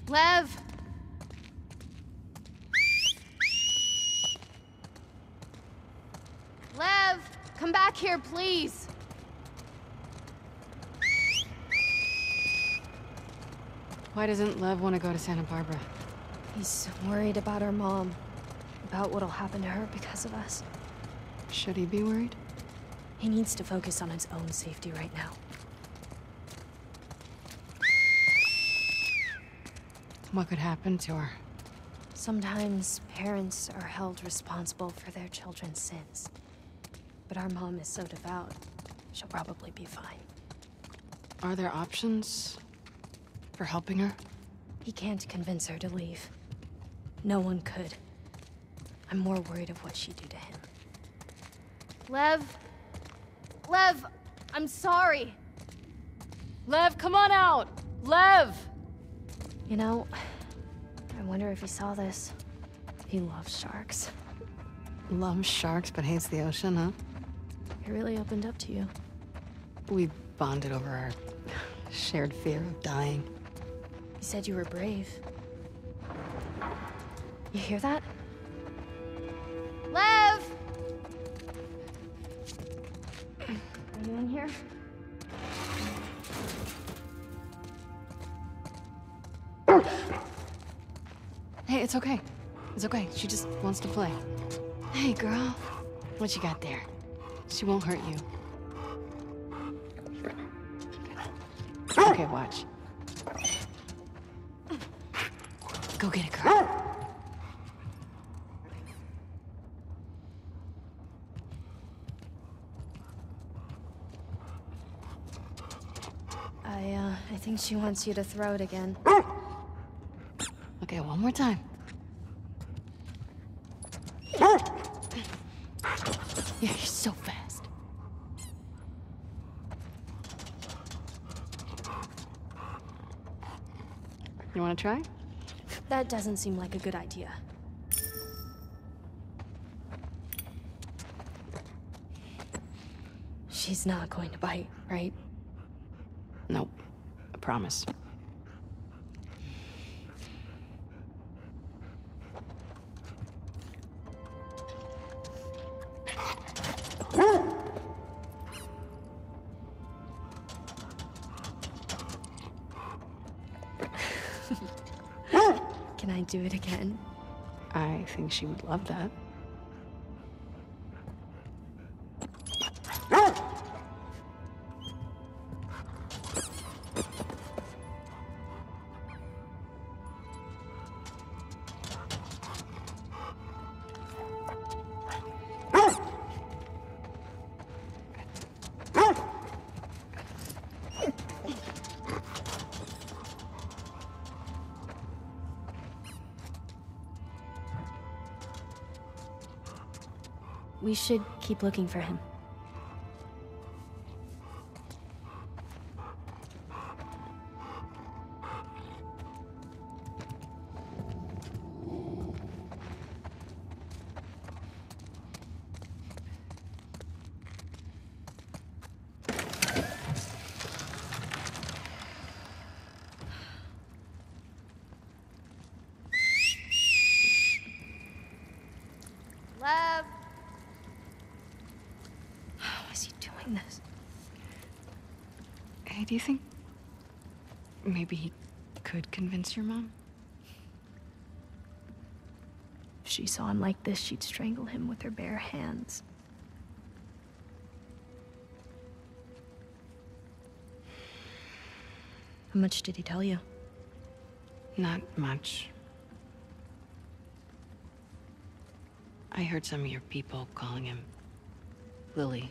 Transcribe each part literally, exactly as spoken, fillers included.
Lev! Lev! Come back here, please! Why doesn't Lev want to go to Santa Barbara? He's worried about our mom. About what'll happen to her because of us. Should he be worried? He needs to focus on his own safety right now. What could happen to her? Sometimes parents are held responsible for their children's sins. But our mom is so devout, she'll probably be fine. Are there options for helping her? He can't convince her to leave. No one could. I'm more worried of what she'd do to him. Lev? Lev, I'm sorry. Lev, come on out! Lev! You know, I wonder if he saw this. He loves sharks. Loves sharks but hates the ocean, huh? He really opened up to you. We bonded over our shared fear of dying. He said you were brave. You hear that? Lev! Are you in here? Hey, it's okay. It's okay. She just wants to play. Hey, girl. What you got there? She won't hurt you. Okay, watch. Go get it, girl. I, uh, I think she wants you to throw it again. Okay, one more time. Yeah, you're so fast. You wanna try? That doesn't seem like a good idea. She's not going to bite, right? Nope. I promise. Can I do it again? I think she would love that. We should keep looking for him. Lev! How is he doing this? Hey, do you think maybe he could convince your mom? If she saw him like this, she'd strangle him with her bare hands. How much did he tell you? Not much. I heard some of your people calling him Lily.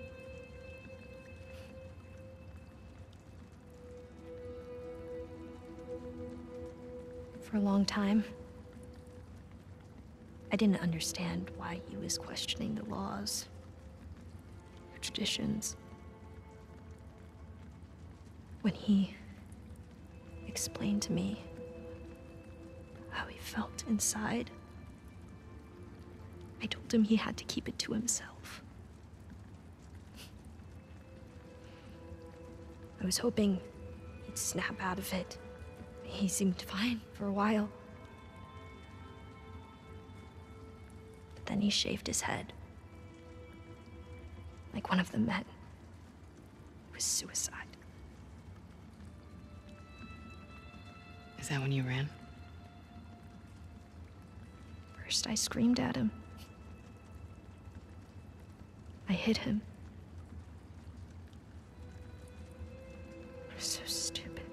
For a long time, I didn't understand why he was questioning the laws, the traditions. When he explained to me how he felt inside, I told him he had to keep it to himself. I was hoping he'd snap out of it, He seemed fine for a while. But then he shaved his head. Like one of the men. It was suicide. Is that when you ran? First, I screamed at him. I hit him. I was so stupid.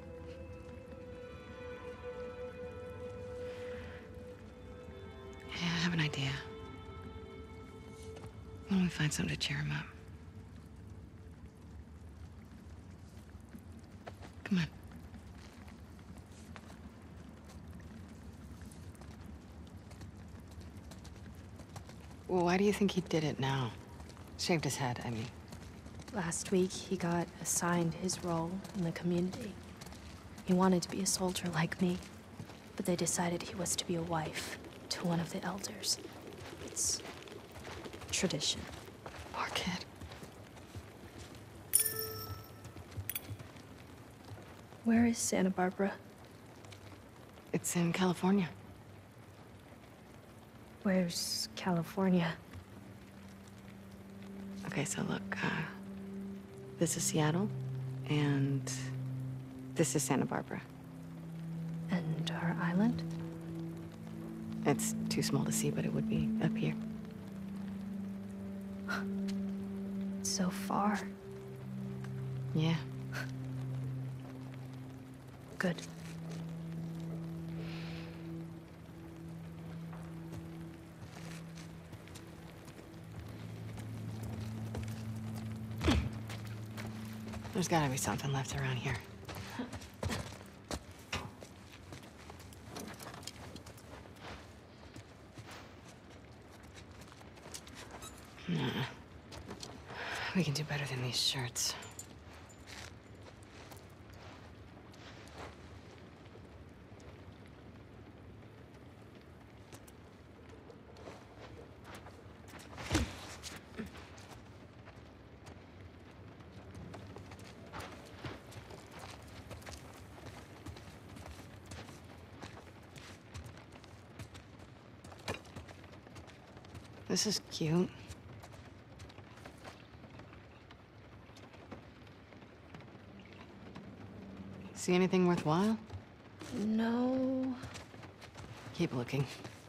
Yeah, I have an idea. Why don't we find something to cheer him up? Come on. Well, why do you think he did it now? Shaved his head, I mean. Last week, he got assigned his role in the community. He wanted to be a soldier like me, but they decided he was to be a wife to one of the elders. It's tradition. Poor kid. Where is Santa Barbara? It's in California. Where's California? Okay, so look, uh, this is Seattle, and this is Santa Barbara. And our island? It's too small to see, but it would be up here. So far. Yeah. Good. There's gotta be something left around here. Nah. We can do better than these shirts. This is cute. See anything worthwhile? No. Keep looking.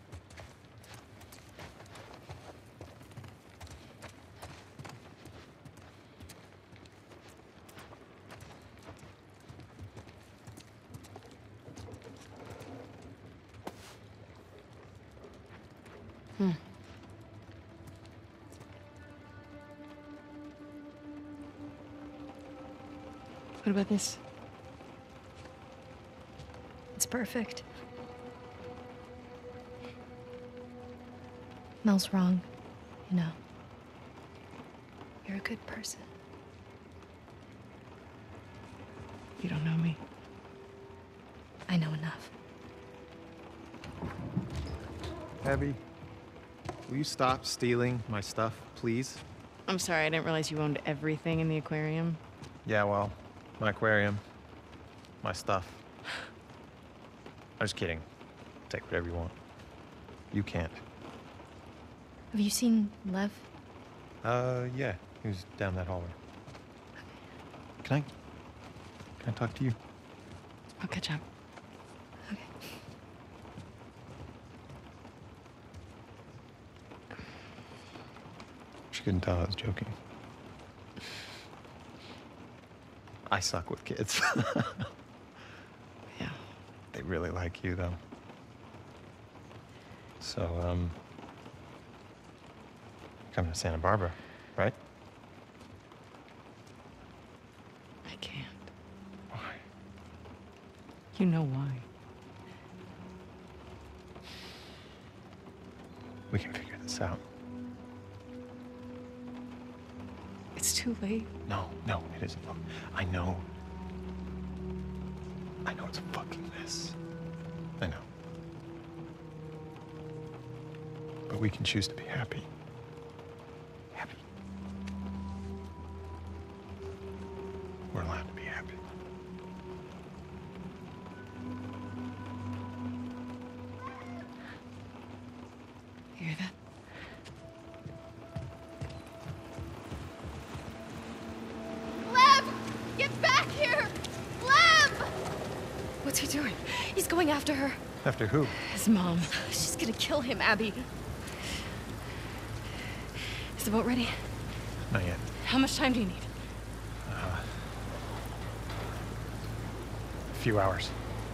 Hmm. What about this? It's perfect. Mel's wrong, you know. You're a good person. You don't know me. I know enough. Abby, will you stop stealing my stuff, please? I'm sorry, I didn't realize you owned everything in the aquarium. Yeah, well, my aquarium, my stuff. I'm just kidding. Take whatever you want. You can't. Have you seen Lev? Uh, yeah, he was down that hallway. Can I, can I talk to you? I'll catch up. Okay. She couldn't tell I was joking. I suck with kids. Yeah. They really like you, though. So, um, coming to Santa Barbara, right? I can't. Why? You know why. We can figure this out. It's too late. No, no, it isn't. Look, I know. I know it's a fucking mess. I know. But we can choose to be happy. Happy. We're allowed to be happy. after her. After who? His mom. She's gonna kill him, Abby. Is the boat ready? Not yet. How much time do you need? Uh, a few hours.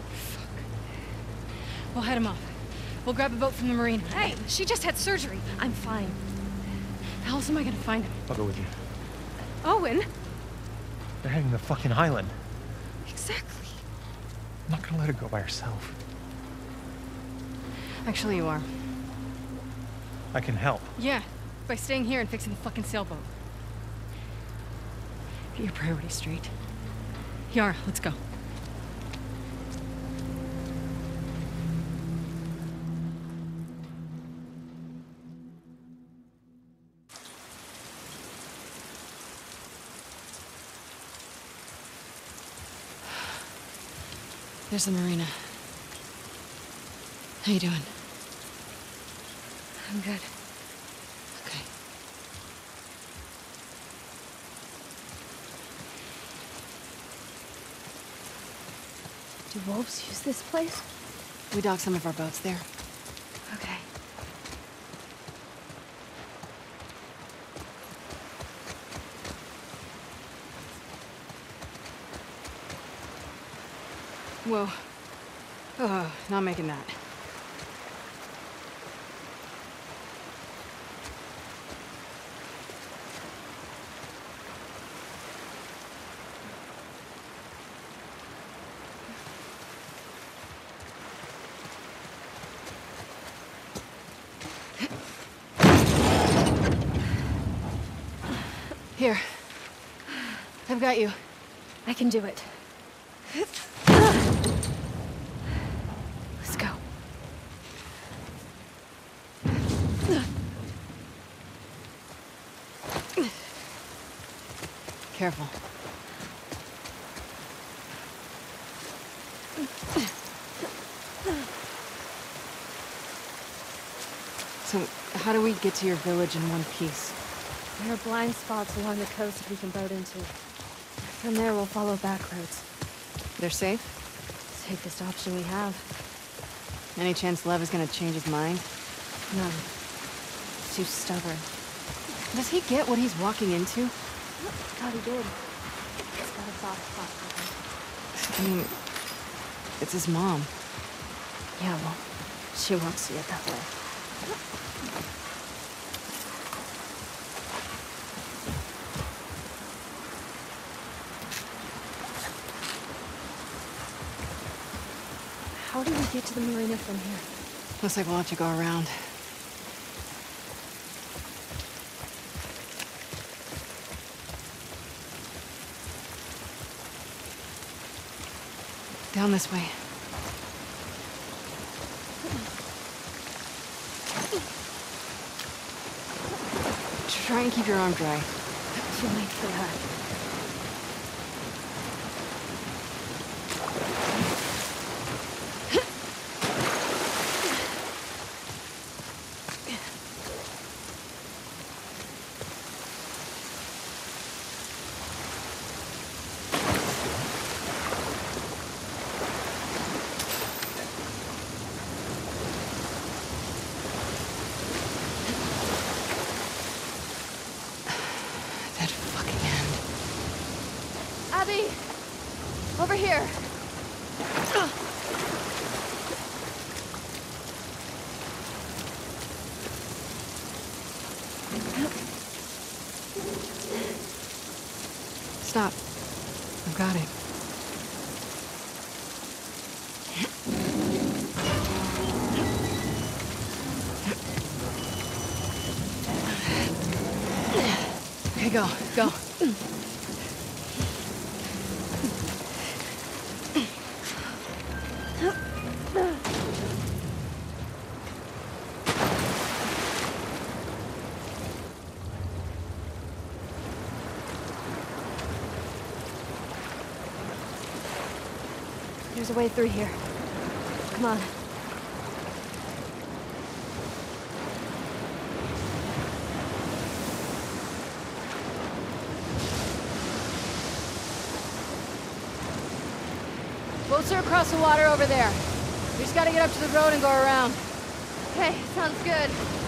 We'll head him off. We'll grab a boat from the marina. Hey, she just had surgery. I'm fine. How else am I gonna find him? I'll go with you. Owen? They're heading to the fucking island. Exactly. I'm not gonna let her go by herself. Actually, you are. I can help. Yeah, by staying here and fixing the fucking sailboat. Get your priorities straight. Yara, let's go. There's the marina. How you doing? I'm good. Okay. Do wolves use this place? We dock some of our boats there. Okay. Whoa. Oh, not making that. Here. I've got you. I can do it. Let's go. Careful. So, how do we get to your village in one piece? There are blind spots along the coast that we can boat into. From there, we'll follow back roads. They're safe? Safest option we have. Any chance Lev is gonna change his mind? None. He's too stubborn. Does he get what he's walking into? Thought he did. He's got a soft spot for I mean, it's his mom. him. Yeah, well, she won't see it that way. How do we get to the marina from here? Looks like we'll have to go around. Down this way. Try and keep your arm dry. Too late for that. That fucking end. Abby! Over here! Stop. I've got it. Okay, go, go. There's a way through here. Come on. Boats are across the water over there. We just gotta get up to the road and go around. Okay, sounds good.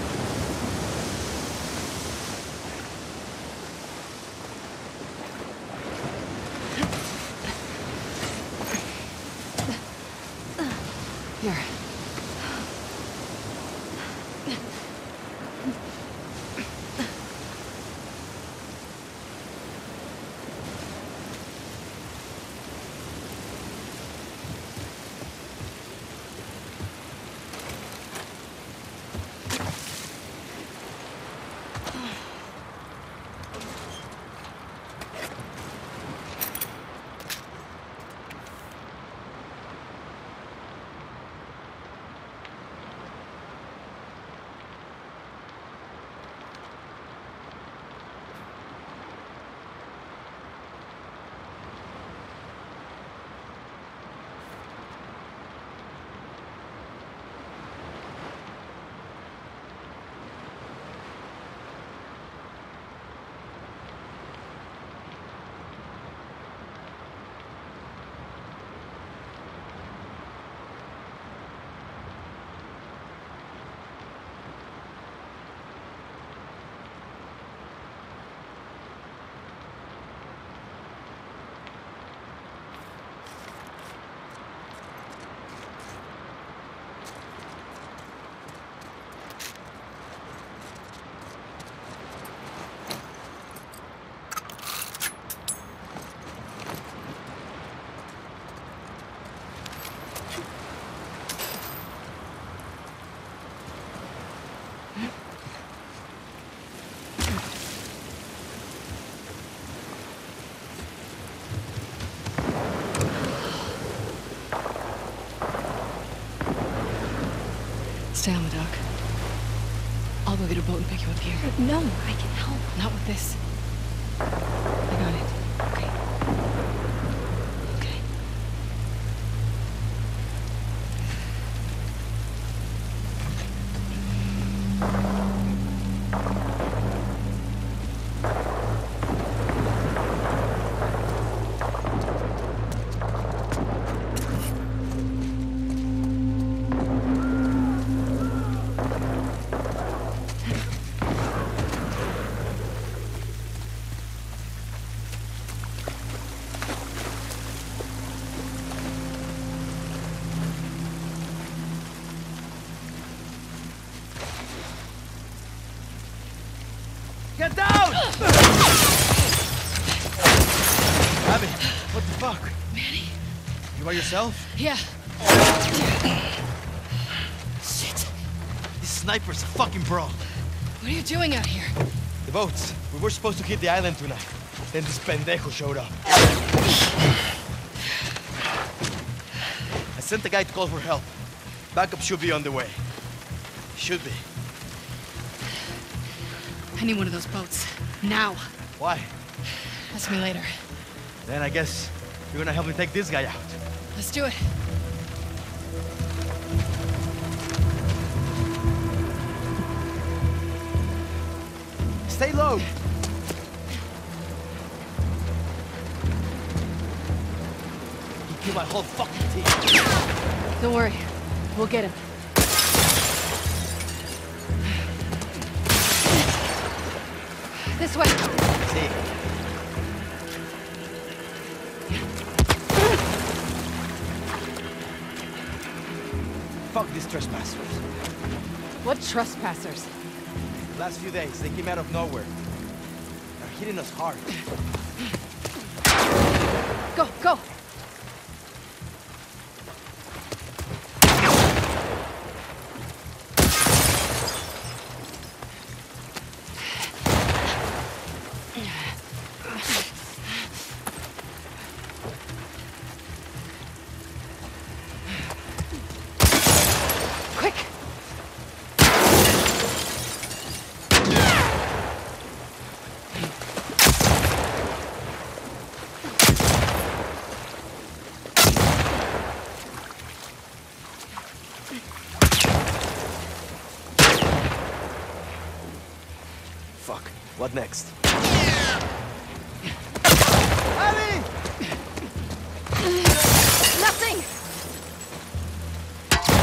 Here. Stay on the dock. I'll go get a boat and pick you up here. No, I can help. Not with this. I got it. Okay. Okay. Get down! Abby, what the fuck? Manny? You by yourself? Yeah. Shit. This sniper's a fucking pro. What are you doing out here? The boats. We were supposed to hit the island tonight. Then this pendejo showed up. I sent the guy to call for help. Backup should be on the way. Should be. I need one of those boats. Now. Why? Ask me later. Then I guess you're gonna help me take this guy out. Let's do it. Stay low. You kill my whole fucking team. Don't worry. We'll get him. This way. See. Fuck these trespassers. What trespassers? Last few days, they came out of nowhere. They're hitting us hard. Go, go! Quick! Fuck. What next? Nothing!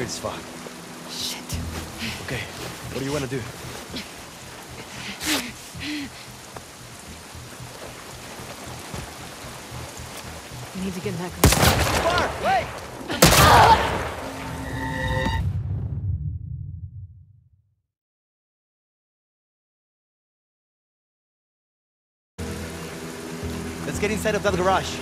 weird as fuck. Shit. Okay, what do you want to do? We need to get in that car. Mark, wait! Let's get inside of that garage.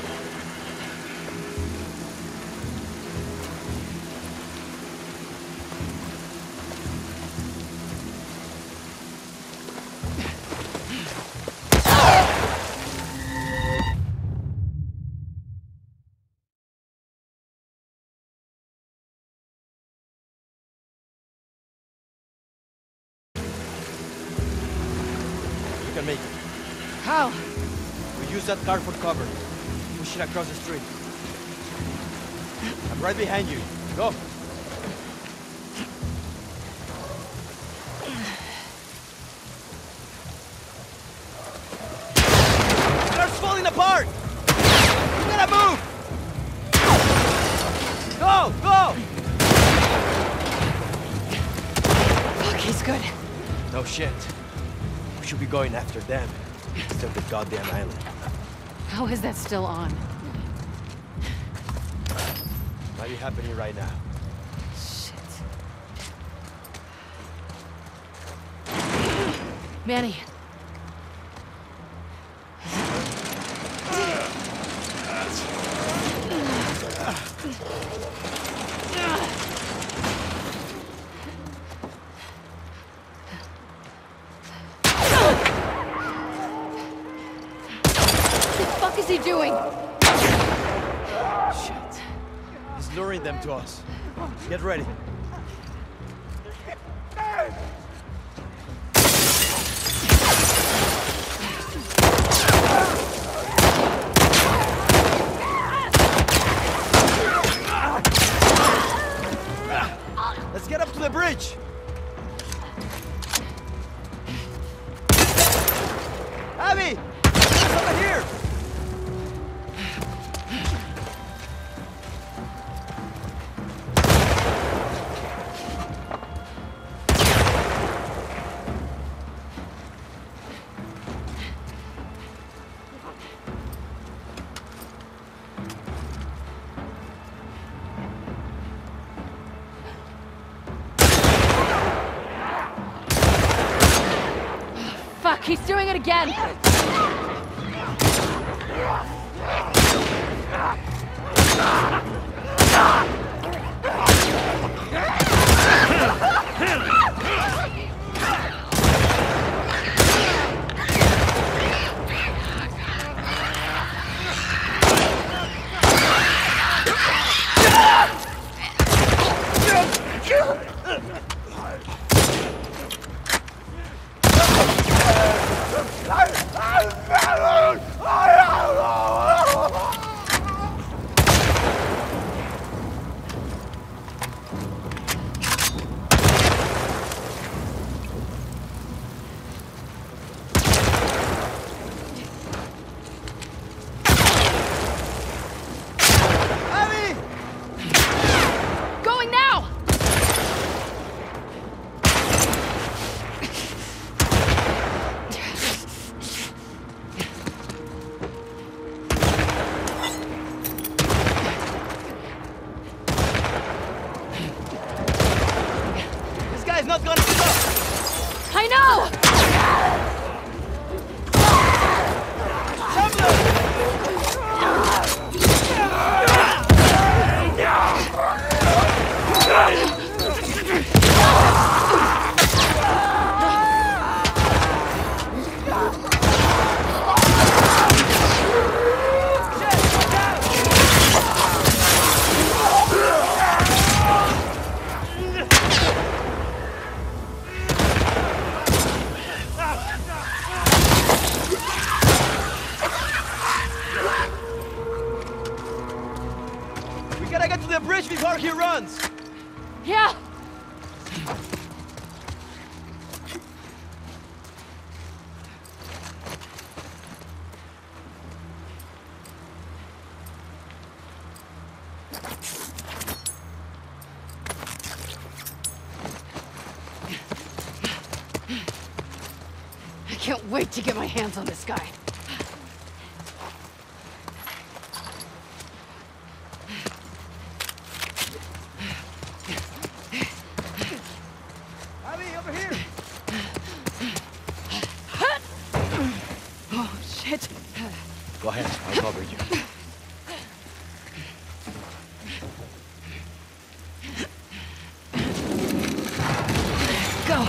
You can make it. How? We use that car for cover. Push it across the street. I'm right behind you. Go. Car's falling apart! You gotta move! Go! Go! Fuck, he's good. No shit. We should be going after them instead of the goddamn island. How is that still on? Might be happening right now. Shit. Manny. What is he doing? Shit. He's luring them to us. Get ready. Let's get up to the bridge. Abby! There's someone here! Fuck, he's doing it again! Going now! This guy's not gonna stop! I know! We gotta get to the bridge before he runs! Yeah! can't wait to get my hands on this guy. Abby, over here! Oh, shit. Go ahead, I'll cover you. Go.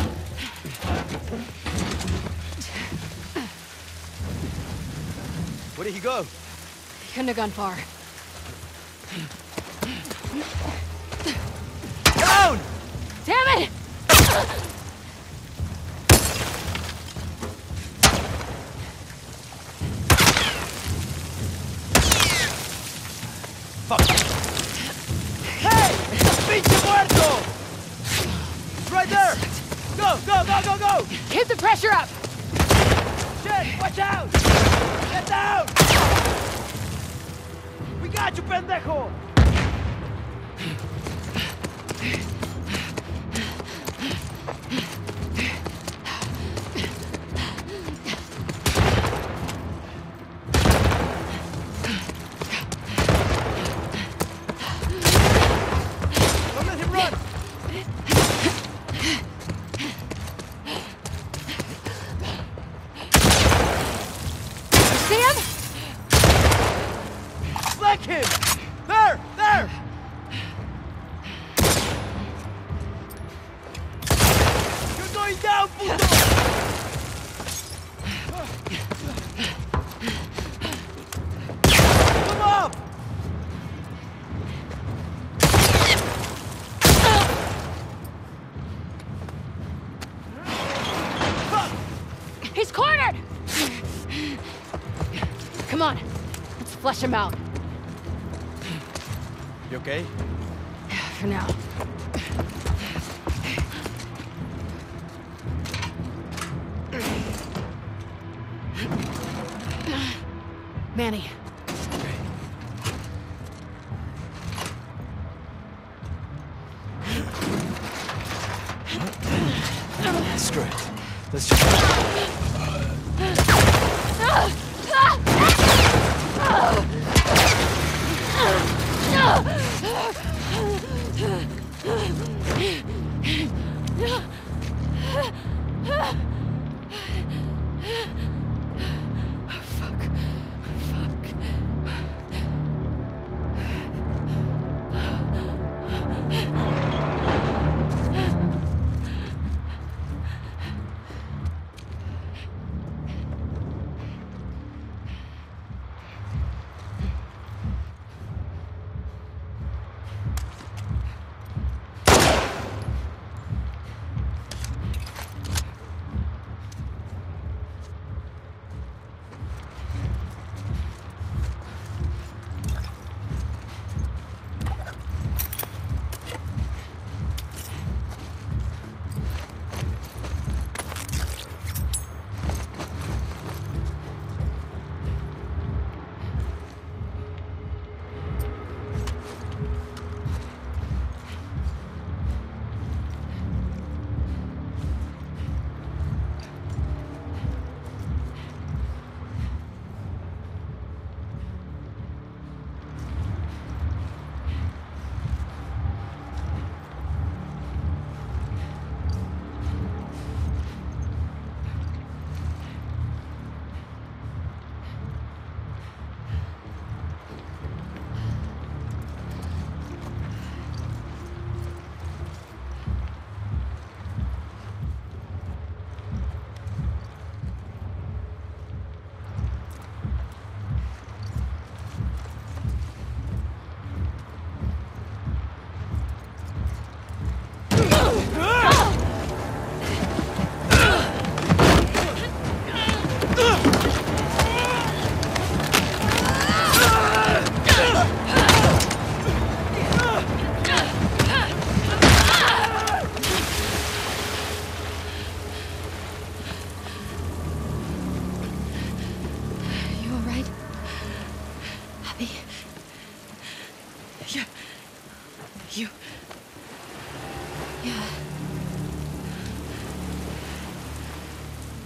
Where did he go? He couldn't have gone far. Down! Damn it! Fuck! Hey! Pinche muerto! It's right there! Go, go, go, go, go! Keep the pressure up! Shit! Watch out! Get down! We got you, pendejo! Don't let him run! See him? Flank him! There! There! You're going down, puto! Come up! He's cornered! Come on, let's flush him out. You okay? For now. Manny. Screw it. Let's just...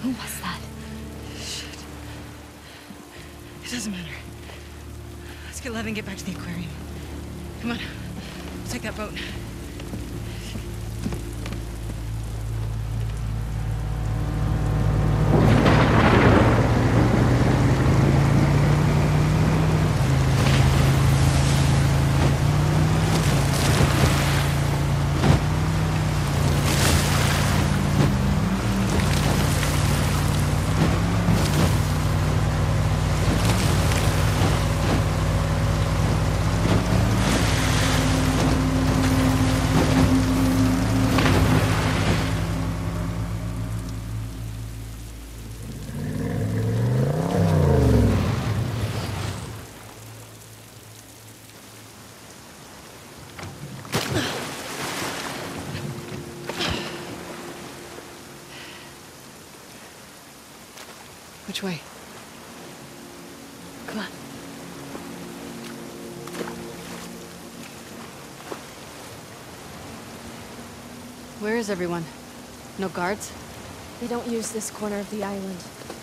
Who was that? Shit. It doesn't matter. Let's get Lev and get back to the aquarium. Come on. We'll take that boat. Which way? Come on. Where is everyone? No guards? They don't use this corner of the island.